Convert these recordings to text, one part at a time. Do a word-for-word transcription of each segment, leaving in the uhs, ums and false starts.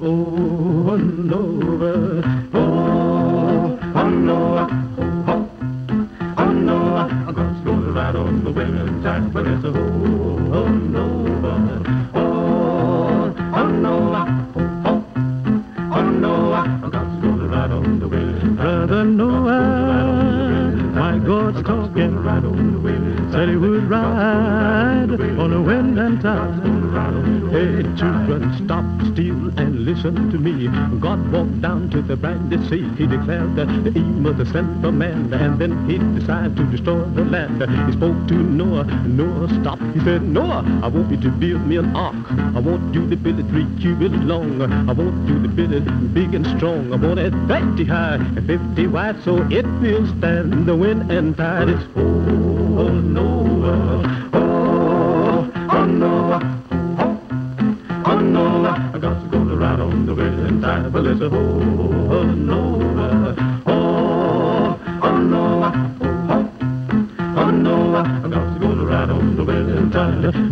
oh, Noah, oh, oh, Noah, oh, oh, Noah, God's gonna ride on the winning tide, but it's a oh, oh, Noah, oh, oh, Noah, oh, oh, Noah, God's gonna ride on the winning tide. Brother Noah, my God's talking, said he would ride on the wind and tide. Hey, children, stop still and listen to me. God walked down to the briny sea. He declared that the aim of the sent of man, and then he decided to destroy the land. He spoke to Noah. Noah, stop. He said, Noah, I want you to build me an ark. I want you to build it three cubits long. I want you to build it big and strong. I want it thirty high and fifty wide, so it will stand the wind and tide. It's oh, oh Noah, oh, oh Noah. Oh, Noah, God's gonna ride on the wind and tide. Well, it's a oh, oh, Noah, oh, oh, Noah, oh, oh, Noah, God's gonna ride on the wind and tide. God's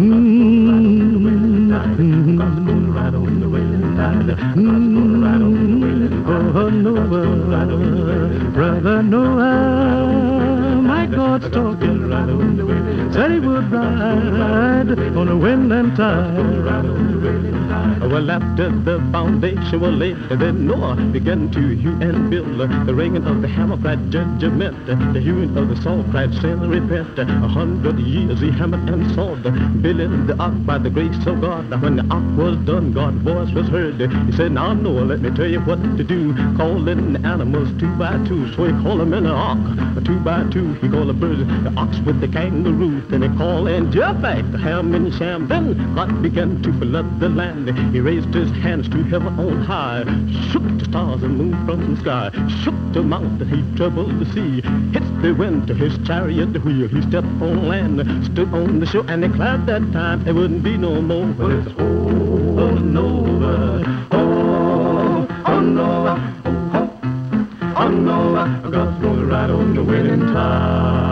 gonna ride on the wind and tide. God's gonna ride on the wind and tide. Oh, Noah, brother Noah, my God's talking, said he would ride on the wind and tide. Well, after the foundation was laid, then Noah began to hew and build. The ringing of the hammer cried judgment, the hewing of the saw cried sin, repent. A hundred years he hammered and sawed, building the ark by the grace of God. Now when the ark was done, God's voice was heard. He said, now Noah, let me tell you what to do. Calling the animals two by two, so he called them in the ark. Two by two, he called the birds, the ox with the kangaroo. Then he called and Japheth, the Ham and Shem. Then God began to flood the land. He raised his hands to heaven on high, shook the stars and moon from the sky, shook the mountain, he troubled the sea, hit the wind to his chariot wheel. He stepped on land, stood on the shore, and declared that time there wouldn't be no more. But it's oh, oh Noah, oh, oh Noah, oh, oh Noah, God's gonna ride on the winning tide.